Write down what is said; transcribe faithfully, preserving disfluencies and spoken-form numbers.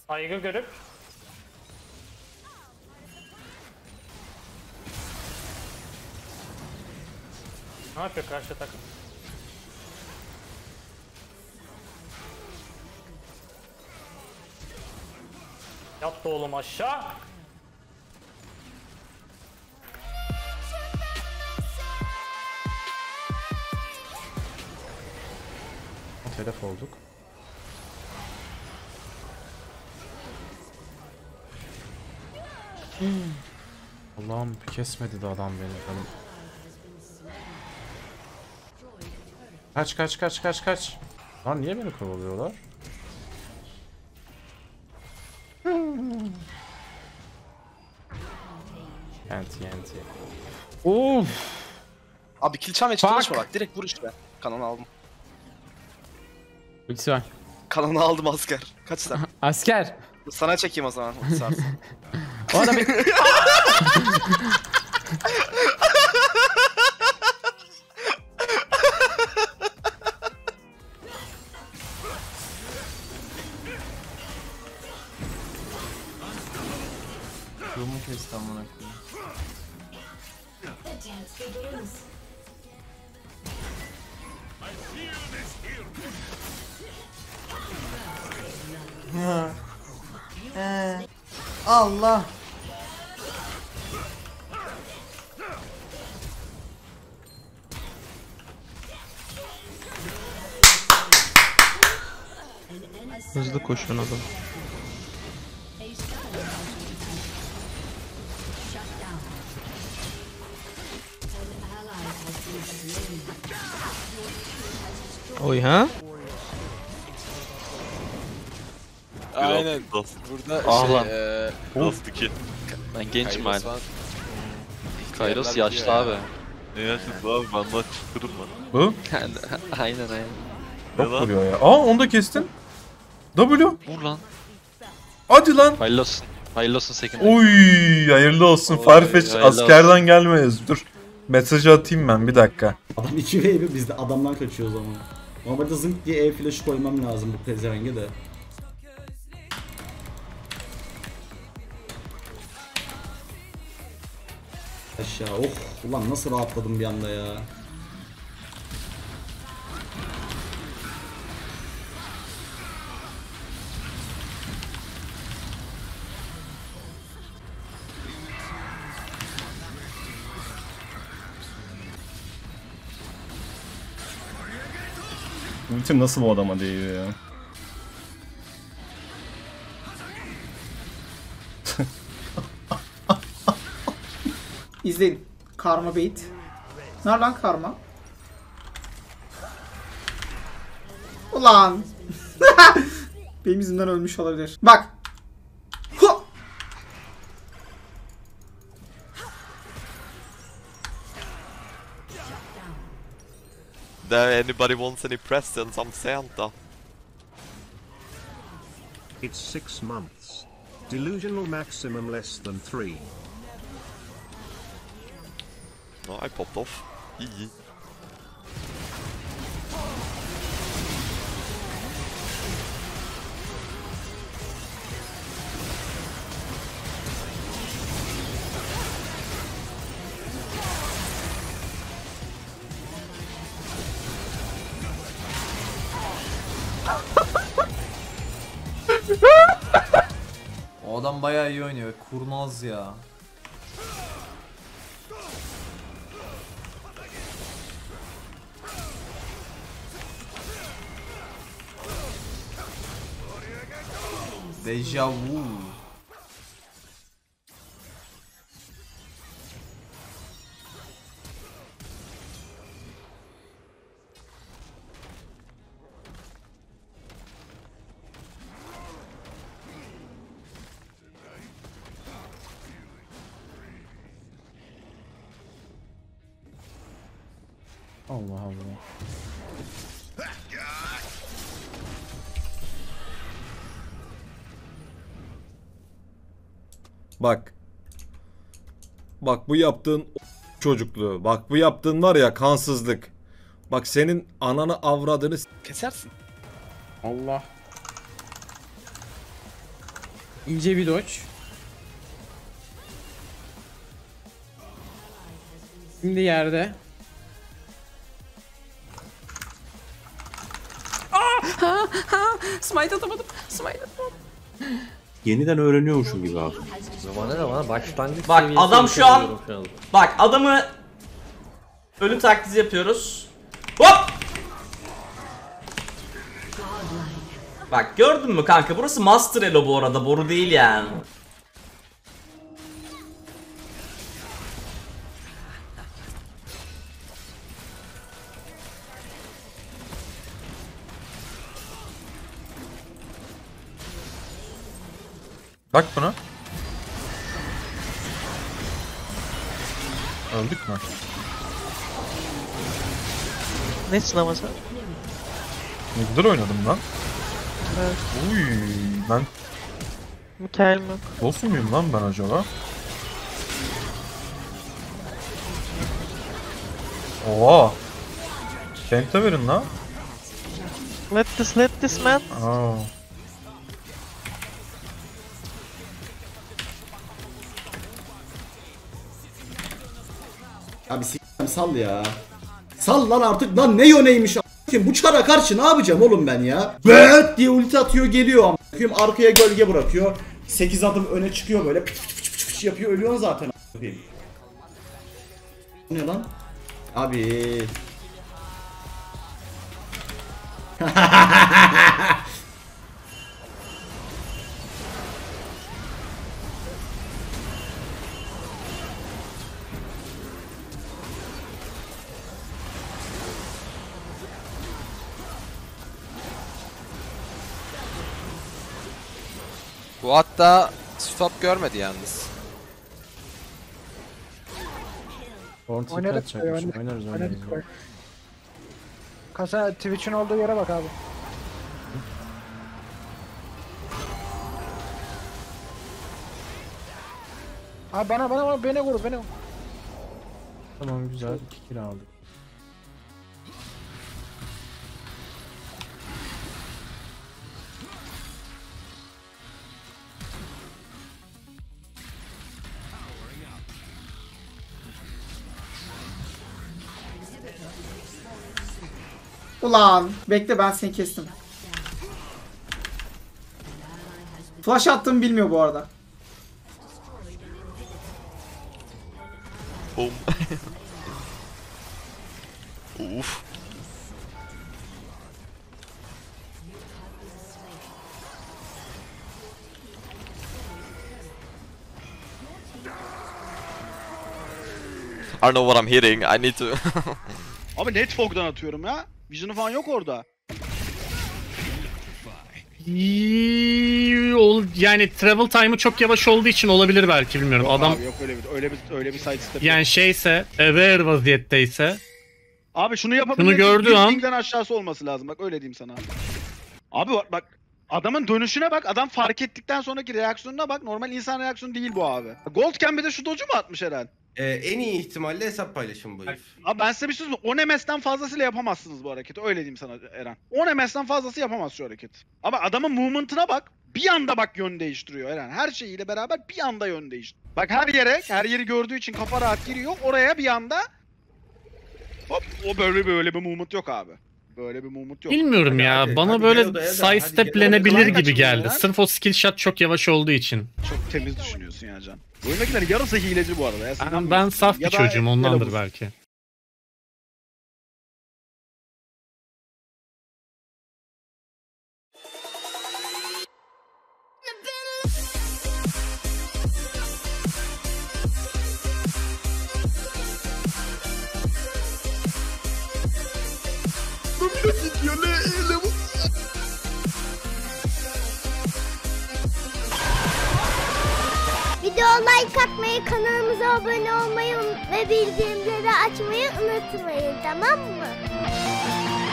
Saygı görüp ne yapıyor karşı takım? Yattı oğlum aşağı. Telef olduk. Hmm. Allah'ım kesmedi de adam beni. Benim. Kaç kaç kaç kaç kaç. Lan niye beni kovalıyorlar? Enti enti. Of. Abi kill çam ve çalışma bak. Direkt vur işte. Kanonu aldım. Ultisi var. Kanonu aldım asker. Kaç sen? Asker. Sana çekeyim o zaman. O adam bir... Yolunu kesti amına koyayım. Ee, Allah. Hızlı koşun adam. Oy ha? Aynen. Burada ah şey, lan. Ee, Dost iki. Ben gençim Kairos hala. var. Kairos yaşlı abi. Ne yaşlısı abi? Benden çıktırın lan. Bu? Aynen aynen. Çok vuruyor ya. Aa onu da kestin. W. Vur lan. Hadi lan. Hayırlı olsun. Hayırlı olsun Sekin. Oy hayırlı olsun. Oy, Farfetch hayırlı askerden olsun. gelmeyiz. Dur. Mesajı atayım ben bir dakika. Adam iki ve bir biz de adamdan kaçıyoruz ama. Normalde zınk diye E flash'ı koymam lazım bu pezevenge de. Aşağı oh ulan nasıl rahatladım bir anda ya. Ultim nasıl bu adama değiyor ya? İzleyin. Karma bait. Nerede lan karma? Ulan. Benim yüzümden ölmüş olabilir. Bak. Huh! There anybody wants any presents? I'm Santa. It's six months. Delusional maximum less than three. No, I popped off. İyi. O adam bayağı iyi oynuyor. Kurnaz ya. Deja vu. Allah Allah. Bak. Bak bu yaptığın çocukluğu. Bak bu yaptığın var ya kansızlık. Bak senin ananı avradını Kesersin. Allah. İnce bir dodge. Şimdi yerde. Aa! Ha! Ha! Smite atamadım. Smite atamadım. Yeniden öğreniyormuşum gibi abi. Bana ne bana başlangıç Bak seviyesi adam şu an şu an. bak adamı ölüm taklidi yapıyoruz. Hop! Bak gördün mü kanka, burası Master Elo bu arada, boru değil yani. Bak buna. Öldük mü? Ne sınaması? Ne güzel oynadım lan. Evet. Uy, ben Mükemmel. boss muyum lan ben acaba? Oha. Penta verin lan. Let this, let this man. Aa. Abi s***im sal ya. Sal lan artık lan, ne yöneymiş a**ayım. Bu çara karşı ne yapacağım oğlum ben ya? Böööt diye ulti atıyor geliyor a**ayım. Arkaya gölge bırakıyor. sekiz adım öne çıkıyor böyle. Pıç pıç pıç pıç yapıyor, ölüyorsun zaten a**ayım. Ne lan? Abi. Bu hatta stop görmedi yalnız. Oynarız, oynarız, oynarız, oynarız. Kasa Twitch'in olduğu yere bak abi. Abi bana bana bana beni vur beni vur. Tamam güzel, iki kill aldık. Ulan bekle, ben seni kestim. Flash attığımı bilmiyor bu arada. Boom. Uf. I don't know what I'm hitting. I need to. Abi net fog'dan atıyorum ya. Vision'ı falan yok orada. Yani travel time'ı çok yavaş olduğu için olabilir belki, bilmiyorum. Yok Adam abi, yok öyle bir öyle bir öyle bir side step. yani şeyse, aware vaziyetteyse. Abi şunu yapabilmek Şunu gördüğü an pingden aşağısı olması lazım. Bak öyle diyeyim sana. Abi bak, bak adamın dönüşüne bak. Adam fark ettikten sonraki reaksiyonuna bak. Normal insan reaksiyonu değil bu abi. Goldken bir de şu doge'u mu atmış herhalde? Ee, en iyi ihtimalle hesap paylaşımı bu herif. Abi ben size bir şey söyleyeyim. on M S'ten fazlasıyla yapamazsınız bu hareketi. Öyle diyeyim sana Eren. on M S'ten fazlası yapamaz şu hareket. Ama adamın movement'ına bak. Bir anda bak yön değiştiriyor Eren. Her şeyiyle beraber bir anda yön değiştiriyor. Bak her yere, her yeri gördüğü için kafa rahat giriyor. Oraya bir anda hop, o böyle böyle bir movement yok abi. Böyle bir movement yok. bilmiyorum Hadi, ya. hadi, Bana hadi böyle gel odaya da, side hadi steplenebilir gel. gibi geldi. Ya. Sırf o skill shot çok yavaş olduğu için. Çok temiz düşünüyorsun ya Can. Oyundakilerin yarısı hileci bu arada. Ya. Sen Ben, anlıyorsun. ben saf bir Ya da çocuğum, ondandır Elabus. belki. Video like atmayı, kanalımıza abone olmayı ve bildirimleri açmayı unutmayın, tamam mı?